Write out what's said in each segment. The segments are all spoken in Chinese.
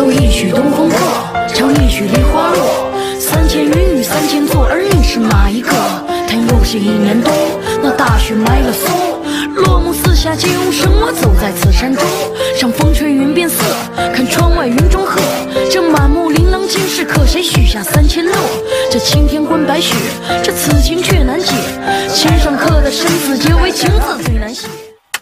奏一曲东风破，唱一曲梨花落。3000云雨3000座，而你是哪一个？叹又是一年冬，那大雪埋了松。落木四下皆无声，我走在此山中。上风吹云变色，看窗外云中鹤。这满目琳琅尽是客，谁许下3000诺？这青天滚白雪，这此情却难解。签上刻的生死结为情字最难写。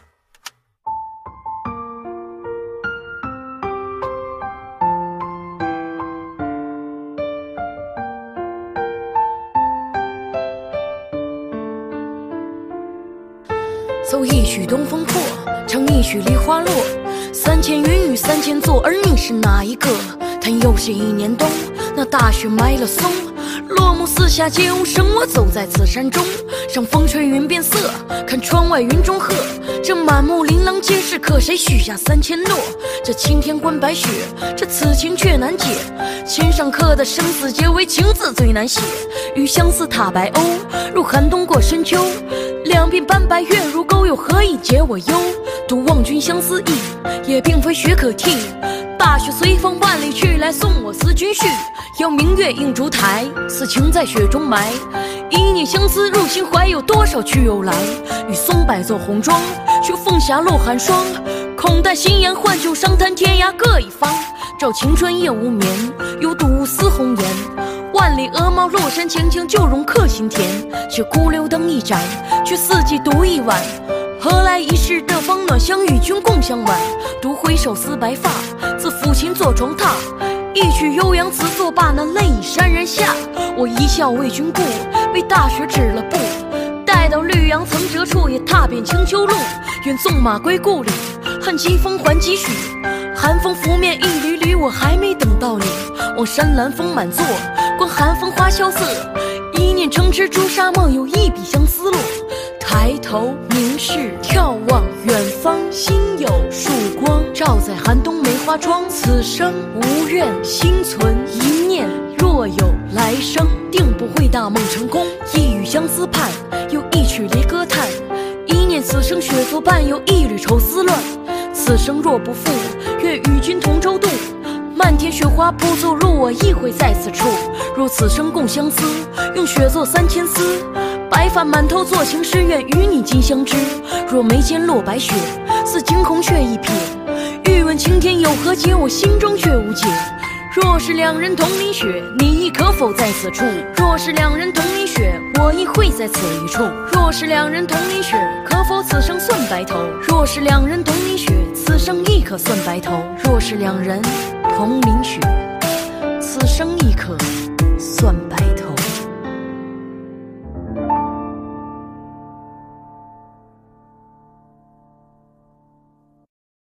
奏一曲东风破，唱一曲梨花落。3000云雨3000座，而你是哪一个？叹又是一年冬，那大雪埋了松。落木四下皆无声，我走在此山中。上风吹云变色，看窗外云中鹤。这满目琳琅皆是客，谁许下3000诺？这青天滚白雪，这此情却难解。签上刻的生死结为情字最难写。与相思踏白鸥，入寒冬过深秋。两鬓斑白月如钩，又何以解我忧？独望君相思意，也并非雪可替。大雪随风万里去，来送我思君绪。邀明月映烛台，此情在雪中埋。一念相思入心怀，有多少去又来？与松柏做红妆，秋凤霞落寒霜。空待新颜换旧伤，叹天涯各一方。照青春夜无眠，犹独思红颜。万里鹅毛落山前，将旧容刻心田。却孤留灯一盏，却四季独一晚。何来一世的芳暖，相与君共相伴？独回首思白发，自抚琴作床榻。一曲悠扬词作罢，那泪已潸然下。我一笑为君故，为大雪止了步。待到绿杨层折处，也踏遍青丘路。愿纵马归故里，恨疾风还几许。寒风拂面一缕缕，我还没等到你。望山岚风满座，观寒风花萧瑟。一念成痴朱砂梦，有一笔相思落。抬头凝视，眺望远方，心有曙光，照在寒冬梅花窗。此生无怨，心存一念，若有来生，定不会大梦成空。一语相思盼，又一曲离歌叹。一念此生雪作伴，又一缕愁思乱。此生若不负，愿与君同舟渡。漫天雪花铺作路，我亦会在此处。若此生共相思，用雪作3000丝。白发满头作情诗，愿与你今相知。若眉间落白雪，似惊鸿却一瞥。欲问青天有何解，我心中却无解。若是两人同淋雪，你亦可否在此处？若是两人同淋雪，我亦会在此一处。若是两人同淋雪，可否此生算白头？若是两人同淋雪，此生亦可算白头。若是两人同淋雪，此生亦可